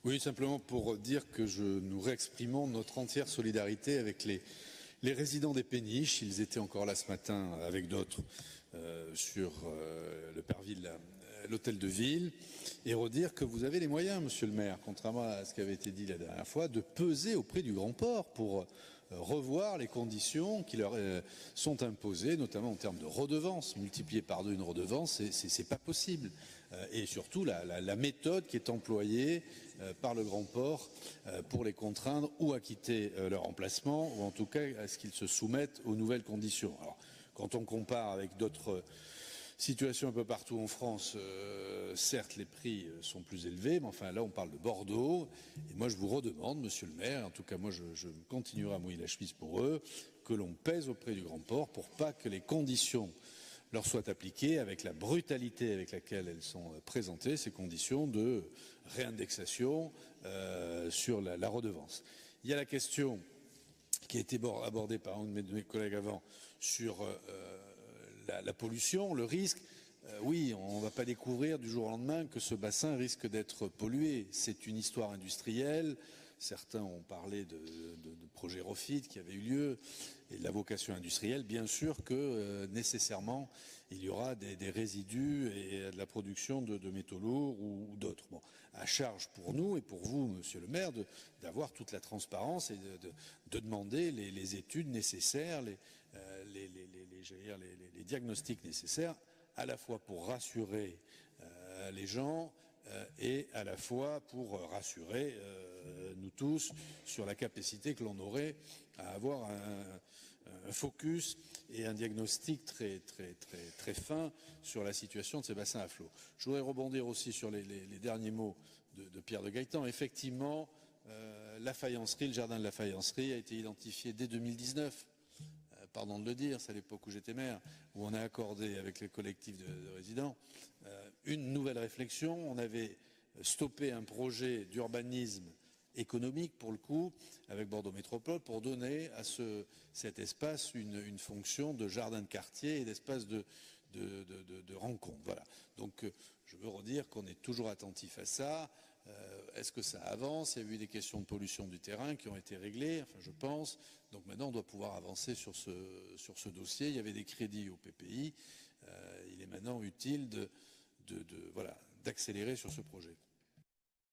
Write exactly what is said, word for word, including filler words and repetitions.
Oui, simplement pour dire que je, nous réexprimons notre entière solidarité avec les, les résidents des Péniches. Ils étaient encore là ce matin avec d'autres euh, sur euh, le Perville, l'hôtel de ville, et redire que vous avez les moyens, monsieur le maire, contrairement à ce qui avait été dit la dernière fois, de peser auprès du Grand Port pour euh, revoir les conditions qui leur euh, sont imposées, notamment en termes de redevances. Multiplier par deux une redevance, c'est pas possible. Euh, et surtout la, la, la méthode qui est employée euh, par le Grand Port euh, pour les contraindre ou à quitter euh, leur emplacement, ou en tout cas à ce qu'ils se soumettent aux nouvelles conditions. Alors, quand on compare avec d'autres situation un peu partout en France, euh, certes les prix sont plus élevés, mais enfin là on parle de Bordeaux, et moi je vous redemande, monsieur le maire, en tout cas moi je, je continuerai à mouiller la chemise pour eux, que l'on pèse auprès du Grand Port pour pas que les conditions leur soient appliquées avec la brutalité avec laquelle elles sont présentées, ces conditions de réindexation euh, sur la, la redevance. Il y a la question qui a été abordée par un de mes, de mes collègues avant sur euh, La, la pollution, le risque, euh, oui, on ne va pas découvrir du jour au lendemain que ce bassin risque d'être pollué. C'est une histoire industrielle. Certains ont parlé de, de, de projets Refit qui avaient eu lieu et de la vocation industrielle. Bien sûr que euh, nécessairement il y aura des, des résidus et de la production de, de métaux lourds ou, ou d'autres. Bon, à charge pour nous et pour vous, monsieur le maire, d'avoir toute la transparence et de, de, de demander les, les études nécessaires, les, euh, les, les, les, les, dire, les, les, les diagnostics nécessaires, à la fois pour rassurer euh, les gens euh, et à la fois pour rassurer euh, nous tous sur la capacité que l'on aurait à avoir un, un focus et un diagnostic très, très, très, très fin sur la situation de ces bassins à flot. Je voudrais rebondir aussi sur les, les, les derniers mots de, de Pierre de Gaëtan. Effectivement, euh, la faïencerie, le jardin de la faïencerie a été identifié dès deux mille dix-neuf. Euh, pardon de le dire, c'est à l'époque où j'étais maire, où on a accordé avec les collectifs de, de résidents euh, une nouvelle réflexion. On avait stoppé un projet d'urbanisme économique, pour le coup, avec Bordeaux Métropole, pour donner à ce, cet espace une, une fonction de jardin de quartier et d'espace de, de, de, de, de rencontre. Voilà. Donc, euh, je veux redire qu'on est toujours attentif à ça. Euh, Est-ce que ça avance? Il y a eu des questions de pollution du terrain qui ont été réglées, enfin je pense. Donc maintenant, on doit pouvoir avancer sur ce, sur ce dossier. Il y avait des crédits au P P I. Euh, il est maintenant utile de, de, de, voilà, d'accélérer sur ce projet.